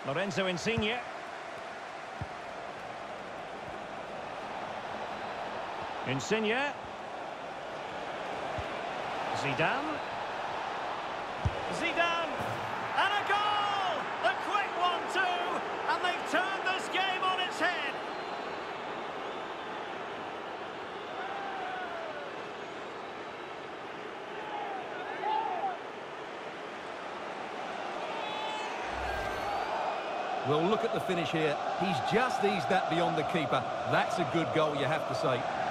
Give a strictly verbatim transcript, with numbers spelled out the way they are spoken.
Lorenzo Insigne. Insigne. Zidane. Zidane. And a goal! A quick one too! And they've turned this game on its head. Well, look at the finish here. He's just eased that beyond the keeper. That's a good goal, you have to say.